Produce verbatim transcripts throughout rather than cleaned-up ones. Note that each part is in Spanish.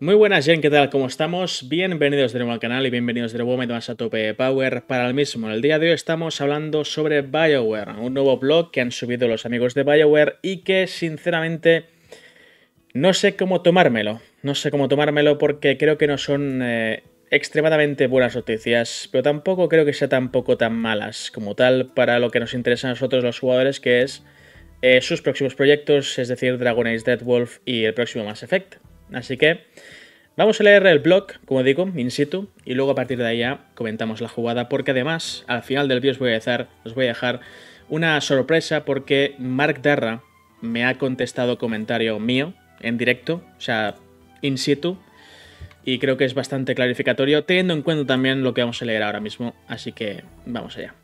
Muy buenas, Jen, ¿qué tal? ¿Cómo estamos? Bienvenidos de nuevo al canal y bienvenidos de nuevo a a tope Power para el mismo. En el día de hoy estamos hablando sobre BioWare, un nuevo blog que han subido los amigos de BioWare y que sinceramente no sé cómo tomármelo. No sé cómo tomármelo porque creo que no son eh, extremadamente buenas noticias, pero tampoco creo que sea tampoco tan malas como tal para lo que nos interesa a nosotros los jugadores, que es eh, sus próximos proyectos, es decir, Dragon Age Deadwolf y el próximo Mass Effect. Así que vamos a leer el blog, como digo, in situ, y luego a partir de ahí ya comentamos la jugada, porque además, al final del vídeo os voy a dejar, os voy a dejar una sorpresa, porque Mark Darra me ha contestado comentario mío en directo, o sea, in situ, y creo que es bastante clarificatorio, teniendo en cuenta también lo que vamos a leer ahora mismo, así que vamos allá.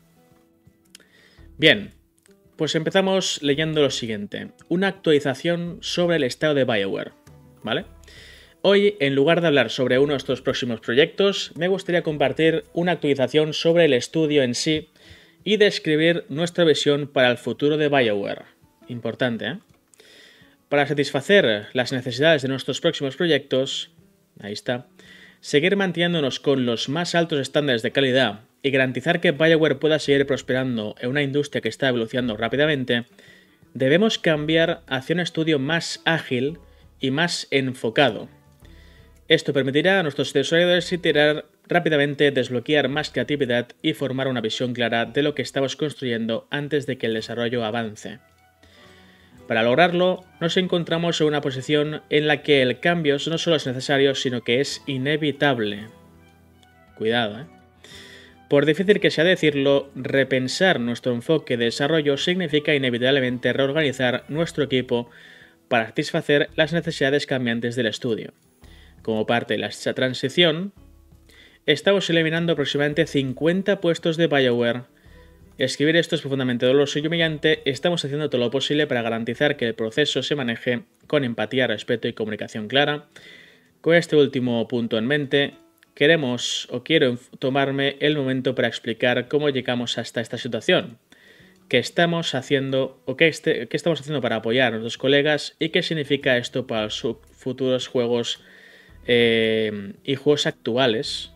Bien, pues empezamos leyendo lo siguiente, una actualización sobre el estado de BioWare, ¿vale? Hoy, en lugar de hablar sobre uno de estos próximos proyectos, me gustaría compartir una actualización sobre el estudio en sí y describir nuestra visión para el futuro de BioWare. Importante, ¿eh? Para satisfacer las necesidades de nuestros próximos proyectos, ahí está, seguir manteniéndonos con los más altos estándares de calidad y garantizar que BioWare pueda seguir prosperando en una industria que está evolucionando rápidamente, debemos cambiar hacia un estudio más ágil y más enfocado. Esto permitirá a nuestros desarrolladores iterar rápidamente, desbloquear más creatividad y formar una visión clara de lo que estamos construyendo antes de que el desarrollo avance. Para lograrlo, nos encontramos en una posición en la que el cambio no solo es necesario, sino que es inevitable. Cuidado, ¿eh? Por difícil que sea decirlo, repensar nuestro enfoque de desarrollo significa inevitablemente reorganizar nuestro equipo para satisfacer las necesidades cambiantes del estudio. Como parte de esta transición, estamos eliminando aproximadamente cincuenta puestos de BioWare. Escribir esto es profundamente doloroso y humillante. Estamos haciendo todo lo posible para garantizar que el proceso se maneje con empatía, respeto y comunicación clara. Con este último punto en mente, queremos o quiero tomarme el momento para explicar cómo llegamos hasta esta situación, qué estamos haciendo o qué, este, qué estamos haciendo para apoyar a nuestros colegas y qué significa esto para los futuros juegos Eh, y juegos actuales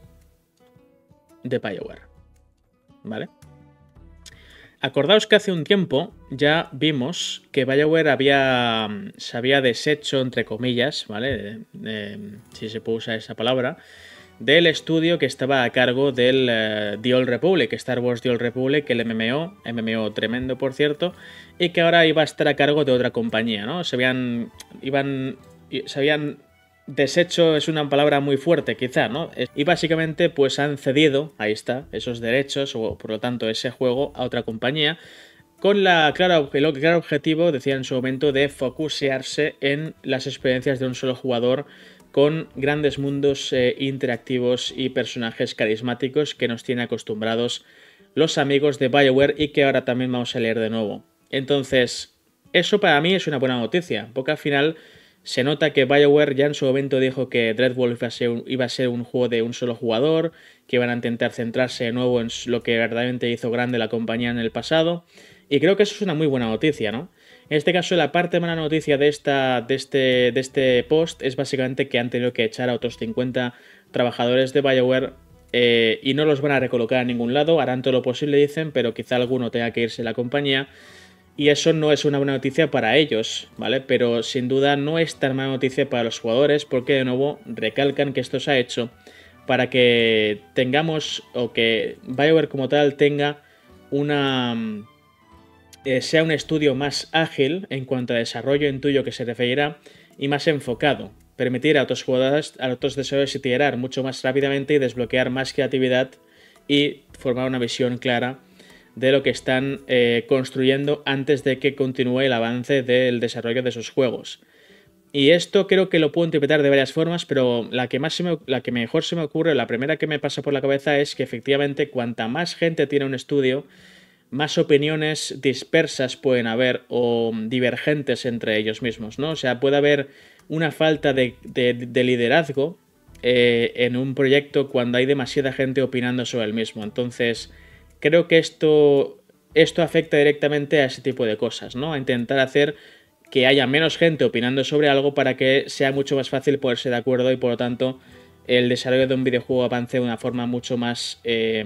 de BioWare, ¿vale? Acordaos que hace un tiempo ya vimos que BioWare había, se había deshecho, entre comillas, ¿vale? De, de, si se puede usar esa palabra, del estudio que estaba a cargo del uh, The Old Republic, Star Wars The Old Republic, el M M O, M M O tremendo por cierto, y que ahora iba a estar a cargo de otra compañía, ¿no? Se habían, iban, se habían deshecho, es una palabra muy fuerte quizá, ¿no? Y básicamente pues han cedido, ahí está, esos derechos o por lo tanto ese juego a otra compañía con la clara, el claro objetivo, decía en su momento, de focusearse en las experiencias de un solo jugador con grandes mundos eh, interactivos y personajes carismáticos que nos tienen acostumbrados los amigos de BioWare y que ahora también vamos a leer de nuevo. Entonces, eso para mí es una buena noticia, porque al final se nota que BioWare ya en su momento dijo que Deadwolf iba a ser un, iba a ser un juego de un solo jugador, que iban a intentar centrarse de nuevo en lo que verdaderamente hizo grande la compañía en el pasado, y creo que eso es una muy buena noticia, ¿no? En este caso, la parte mala noticia de, esta, de, este, de este post es básicamente que han tenido que echar a otros cincuenta trabajadores de BioWare eh, y no los van a recolocar a ningún lado, harán todo lo posible, dicen, pero quizá alguno tenga que irse de la compañía. Y eso no es una buena noticia para ellos, ¿vale? Pero sin duda no es tan mala noticia para los jugadores porque de nuevo recalcan que esto se ha hecho para que tengamos o que BioWare como tal tenga una... Eh, sea un estudio más ágil en cuanto a desarrollo intuyo que se referirá y más enfocado. Permitir a otros jugadores, a otros desarrolladores iterar mucho más rápidamente y desbloquear más creatividad y formar una visión clara de lo que están eh, construyendo antes de que continúe el avance del desarrollo de sus juegos. Y esto creo que lo puedo interpretar de varias formas, pero la que, más se me, la que mejor se me ocurre, la primera que me pasa por la cabeza es que efectivamente cuanta más gente tiene un estudio, más opiniones dispersas pueden haber o divergentes entre ellos mismos, ¿no? O sea, puede haber una falta de, de, de liderazgo eh, en un proyecto cuando hay demasiada gente opinando sobre el mismo. Entonces, creo que esto, esto afecta directamente a ese tipo de cosas, ¿no? A intentar hacer que haya menos gente opinando sobre algo para que sea mucho más fácil ponerse de acuerdo y por lo tanto el desarrollo de un videojuego avance de una forma mucho más eh,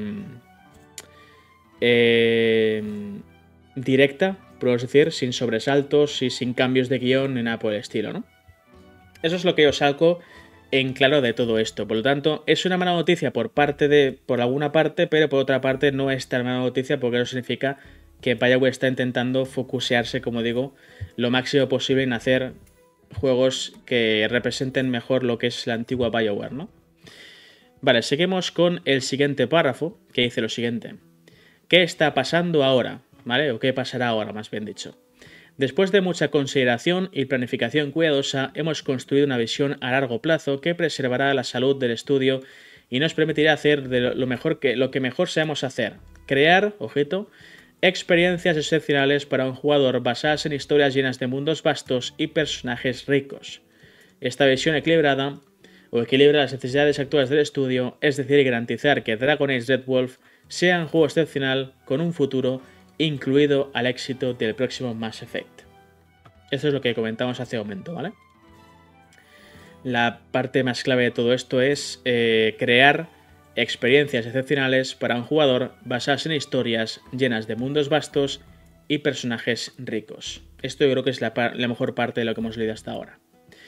eh, directa, podemos decir, sin sobresaltos y sin cambios de guión ni nada por el estilo, ¿no? Eso es lo que yo saco en claro de todo esto. Por lo tanto, es una mala noticia por parte de, por alguna parte, pero por otra parte no es tan mala noticia porque eso significa que BioWare está intentando focusearse, como digo, lo máximo posible en hacer juegos que representen mejor lo que es la antigua BioWare, ¿no? Vale, seguimos con el siguiente párrafo, que dice lo siguiente. ¿Qué está pasando ahora? ¿Vale? O qué pasará ahora, más bien dicho. Después de mucha consideración y planificación cuidadosa, hemos construido una visión a largo plazo que preservará la salud del estudio y nos permitirá hacer de lo, mejor que, lo que mejor sabemos hacer. Crear, ojito, experiencias excepcionales para un jugador basadas en historias llenas de mundos vastos y personajes ricos. Esta visión equilibrada o equilibra las necesidades actuales del estudio, es decir, garantizar que Dragon Age Dreadwolf sea un juego excepcional con un futuro incluido al éxito del próximo Mass Effect. Eso es lo que comentamos hace un momento, ¿vale? La parte más clave de todo esto es eh, crear experiencias excepcionales para un jugador basadas en historias llenas de mundos vastos y personajes ricos. Esto yo creo que es la, la mejor parte de lo que hemos leído hasta ahora.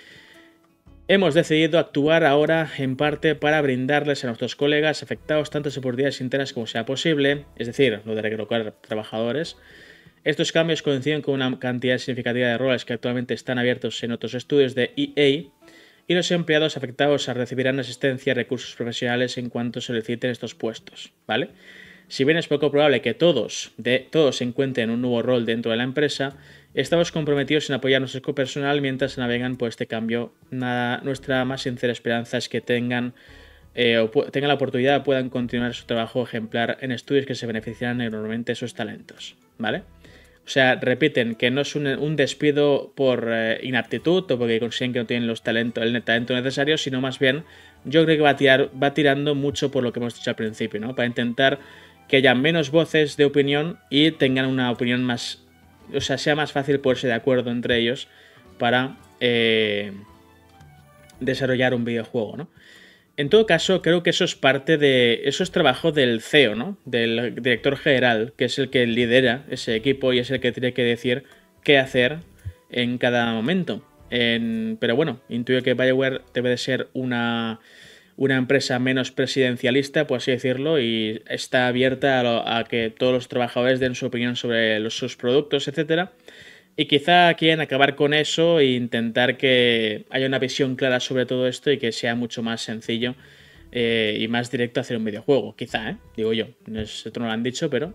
Hemos decidido actuar ahora en parte para brindarles a nuestros colegas afectados tantas oportunidades internas como sea posible, es decir, lo de recolocar trabajadores. Estos cambios coinciden con una cantidad significativa de roles que actualmente están abiertos en otros estudios de E A y los empleados afectados recibirán asistencia y recursos profesionales en cuanto soliciten estos puestos, ¿vale? Si bien es poco probable que todos, de, todos encuentren un nuevo rol dentro de la empresa, estamos comprometidos en apoyar nuestro equipo personal mientras navegan por este cambio. Nada, nuestra más sincera esperanza es que tengan, eh, o tengan la oportunidad, puedan continuar su trabajo ejemplar en estudios que se beneficiarán enormemente de sus talentos, ¿vale? O sea, repiten que no es un, un despido por eh, inaptitud o porque consiguen que no tienen los talentos, el talento necesario, sino más bien yo creo que va, a tirar, va tirando mucho por lo que hemos dicho al principio, ¿no? Para intentar que haya menos voces de opinión y tengan una opinión más, o sea, sea más fácil ponerse de acuerdo entre ellos para eh, desarrollar un videojuego, ¿no? En todo caso, creo que eso es parte de, eso es trabajo del C E O, ¿no? Del director general, que es el que lidera ese equipo y es el que tiene que decir qué hacer en cada momento. En, pero bueno, intuyo que BioWare debe de ser una... una empresa menos presidencialista, por así decirlo, y está abierta a, lo, a que todos los trabajadores den su opinión sobre los, sus productos, etcétera. Y quizá quieren acabar con eso e intentar que haya una visión clara sobre todo esto y que sea mucho más sencillo eh, y más directo hacer un videojuego. Quizá, ¿eh? Digo yo. Esto no lo han dicho, pero...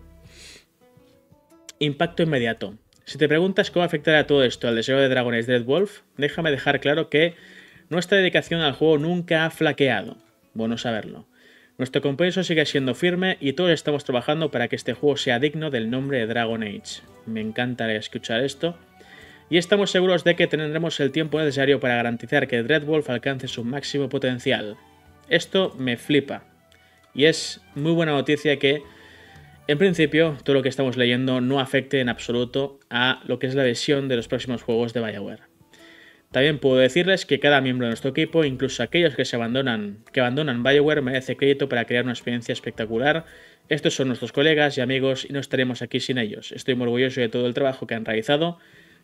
Impacto inmediato. Si te preguntas cómo afectará todo esto al deseo de Dragon Age Dreadwolf, déjame dejar claro que nuestra dedicación al juego nunca ha flaqueado. Bueno saberlo. Nuestro compromiso sigue siendo firme y todos estamos trabajando para que este juego sea digno del nombre de Dragon Age. Me encanta escuchar esto. Y estamos seguros de que tendremos el tiempo necesario para garantizar que Dreadwolf alcance su máximo potencial. Esto me flipa. Y es muy buena noticia que, en principio, todo lo que estamos leyendo no afecte en absoluto a lo que es la visión de los próximos juegos de BioWare. También puedo decirles que cada miembro de nuestro equipo, incluso aquellos que se abandonan, que abandonan BioWare, merece crédito para crear una experiencia espectacular. Estos son nuestros colegas y amigos y no estaremos aquí sin ellos. Estoy muy orgulloso de todo el trabajo que han realizado,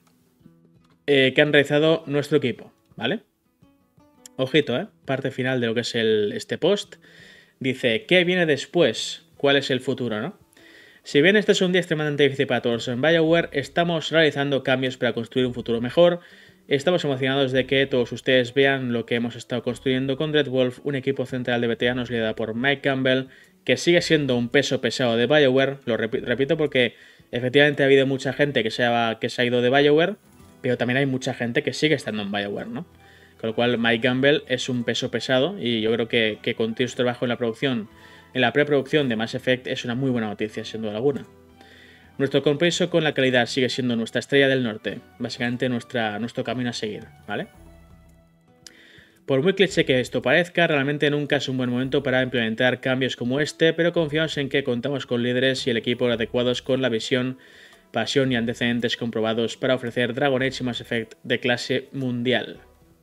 eh, que han realizado nuestro equipo, ¿vale? Ojito, ¿eh? Parte final de lo que es el, este post. Dice, ¿qué viene después? ¿Cuál es el futuro, no? Si bien este es un día extremadamente difícil para todos en BioWare, estamos realizando cambios para construir un futuro mejor. Estamos emocionados de que todos ustedes vean lo que hemos estado construyendo con Dreadwolf, un equipo central de veteranos liderado por Mike Campbell, que sigue siendo un peso pesado de BioWare. Lo rep repito porque efectivamente ha habido mucha gente que se, ha, que se ha ido de BioWare, pero también hay mucha gente que sigue estando en BioWare, ¿no? Con lo cual Mike Campbell es un peso pesado y yo creo que, que continuar su trabajo en la producción, en la preproducción de Mass Effect es una muy buena noticia, sin duda alguna. Nuestro compromiso con la calidad sigue siendo nuestra estrella del norte, básicamente nuestra, nuestro camino a seguir, ¿vale? Por muy cliché que esto parezca, realmente nunca es un buen momento para implementar cambios como este, pero confiamos en que contamos con líderes y el equipo adecuados con la visión pasión y antecedentes comprobados para ofrecer Dragon Age y Mass Effect de clase mundial.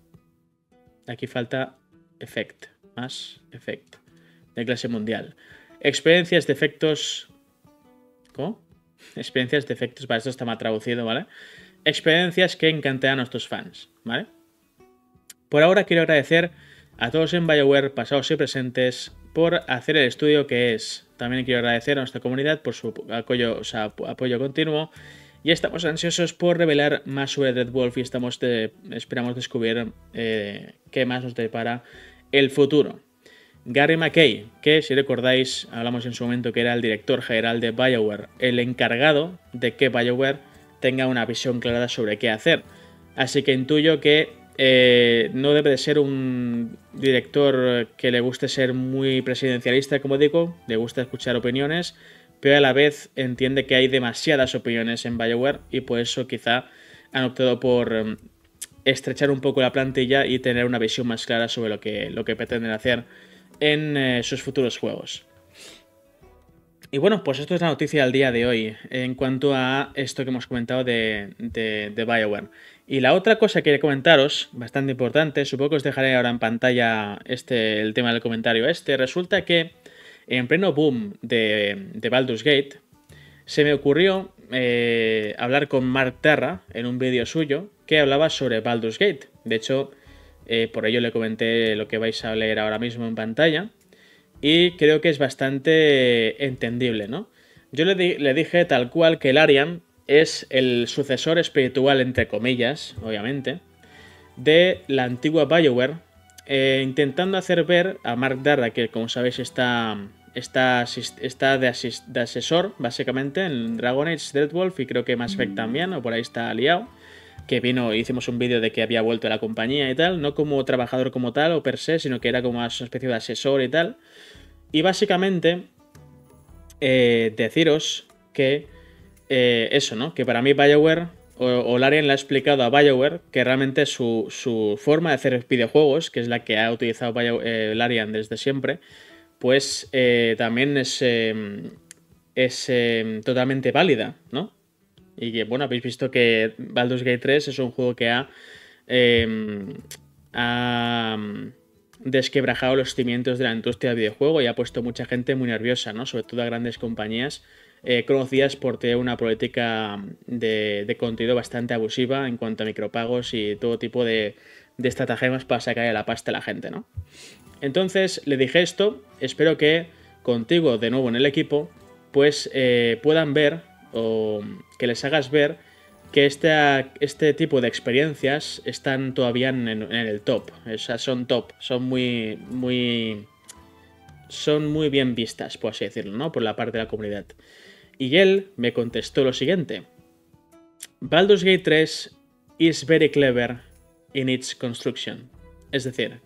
Aquí falta Effect, Mass Effect, de clase mundial. Experiencias de efectos... ¿Cómo? Experiencias de efectos, para esto está mal traducido, ¿vale? Experiencias que encanten a nuestros fans, ¿vale? Por ahora quiero agradecer a todos en BioWare, pasados y presentes, por hacer el estudio que es. También quiero agradecer a nuestra comunidad por su apoyo, o sea, apoyo continuo. Y estamos ansiosos por revelar más sobre Red Wolf y estamos de, esperamos descubrir eh, qué más nos depara el futuro. Gary McKay, que si recordáis, hablamos en su momento que era el director general de BioWare, el encargado de que BioWare tenga una visión clara sobre qué hacer. Así que intuyo que eh, no debe de ser un director que le guste ser muy presidencialista, como digo, le gusta escuchar opiniones, pero a la vez entiende que hay demasiadas opiniones en BioWare y por eso quizá han optado por um, estrechar un poco la plantilla y tener una visión más clara sobre lo que, lo que pretenden hacer en eh, sus futuros juegos. Y bueno, pues esto es la noticia del día de hoy en cuanto a esto que hemos comentado de, de, de BioWare. Y la otra cosa que quería comentaros, bastante importante, supongo que os dejaré ahora en pantalla este, el tema del comentario este, resulta que en pleno boom de, de Baldur's Gate se me ocurrió eh, hablar con Mark Terra en un vídeo suyo que hablaba sobre Baldur's Gate. De hecho, eh, por ello le comenté lo que vais a leer ahora mismo en pantalla. Y creo que es bastante entendible, ¿no? Yo le, di le dije tal cual que Larian es el sucesor espiritual, entre comillas, obviamente, de la antigua BioWare, eh, intentando hacer ver a Mark Darra, que como sabéis está, está, está de, asis de asesor, básicamente, en Dragon Age, Red Wolf, y creo que Mass Effect también, o por ahí está liado, que vino, hicimos un vídeo de que había vuelto a la compañía y tal, no como trabajador como tal o per se, sino que era como una especie de asesor y tal. Y básicamente eh, deciros que eh, eso, ¿no? Que para mí BioWare, o, o Larian le ha explicado a BioWare que realmente su, su forma de hacer videojuegos, que es la que ha utilizado Bio, eh, Larian desde siempre, pues eh, también es, eh, es eh, totalmente válida, ¿no? Y que, bueno, habéis visto que Baldur's Gate tres es un juego que ha, eh, ha desquebrajado los cimientos de la industria del videojuego y ha puesto mucha gente muy nerviosa, ¿no? Sobre todo a grandes compañías eh, conocidas por tener una política de, de contenido bastante abusiva en cuanto a micropagos y todo tipo de, de estratagemas para sacar a la pasta a la gente, ¿no? Entonces le dije esto, espero que contigo de nuevo en el equipo pues eh, puedan ver o que les hagas ver que este, este tipo de experiencias están todavía en, en el top, o sea, son top, son muy, muy, son muy bien vistas, por así decirlo, ¿no? Por la parte de la comunidad. Y él me contestó lo siguiente: Baldur's Gate tres is very clever in its construction. Es decir,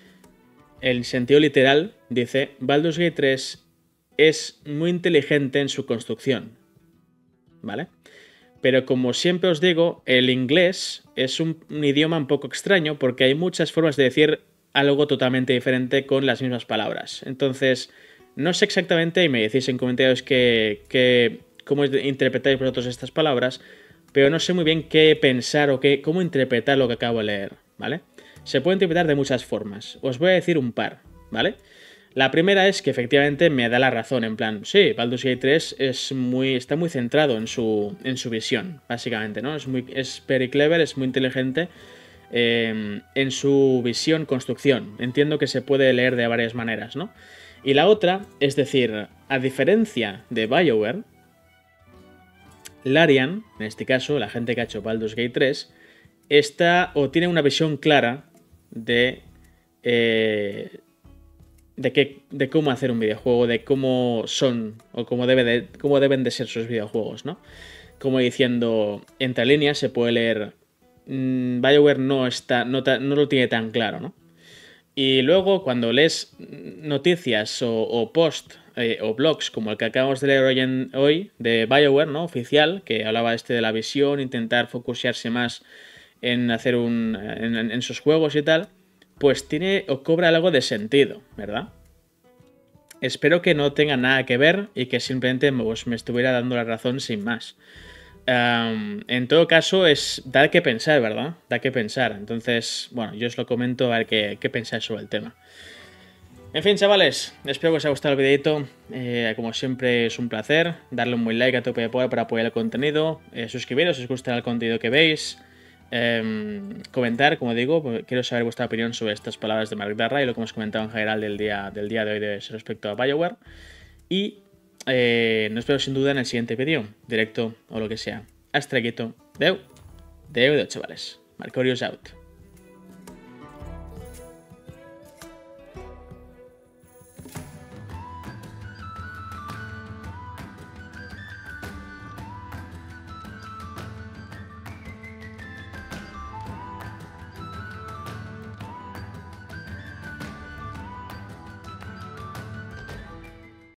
en sentido literal, dice, Baldur's Gate tres es muy inteligente en su construcción, ¿vale? Pero como siempre os digo, el inglés es un, un idioma un poco extraño porque hay muchas formas de decir algo totalmente diferente con las mismas palabras. Entonces, no sé exactamente, y me decís en comentarios que, que, cómo interpretáis vosotros estas palabras, pero no sé muy bien qué pensar o qué, cómo interpretar lo que acabo de leer, ¿vale? Se puede interpretar de muchas formas. Os voy a decir un par, ¿vale? La primera es que efectivamente me da la razón, en plan, sí, Baldur's Gate tres es muy, está muy centrado en su, en su visión, básicamente, ¿no? Es, muy, es very clever, es muy inteligente eh, en su visión, construcción. Entiendo que se puede leer de varias maneras, ¿no? Y la otra, es decir, a diferencia de BioWare, Larian, en este caso, la gente que ha hecho Baldur's Gate tres, está o tiene una visión clara de... Eh, De, qué, de cómo hacer un videojuego, de cómo son o cómo, debe de, cómo deben de ser sus videojuegos, ¿no? Como diciendo, entre líneas se puede leer, mmm, BioWare no, está, no, ta, no lo tiene tan claro, ¿no? Y luego cuando lees noticias o, o post eh, o blogs como el que acabamos de leer hoy, en, hoy de BioWare, ¿no? Oficial, que hablaba este de la visión, intentar focusarse más en hacer un en, en sus juegos y tal, pues tiene o cobra algo de sentido, ¿verdad? Espero que no tenga nada que ver y que simplemente pues, me estuviera dando la razón sin más. Um, en todo caso, es da que pensar, ¿verdad? Da que pensar. Entonces, bueno, yo os lo comento a ver qué, qué pensáis sobre el tema. En fin, chavales, espero que os haya gustado el videito. Eh, como siempre, es un placer. Darle un buen like a Tope de Power para apoyar el contenido. Eh, suscribiros si os gusta el contenido que veis. Eh, comentar, como digo, quiero saber vuestra opinión sobre estas palabras de Mark Darrah y lo que hemos comentado en general del día, del día de hoy de, respecto a BioWare. Y eh, nos vemos sin duda en el siguiente vídeo, directo o lo que sea. Hasta aquí, Deu, Deu, Deu, chavales. Marcorius out.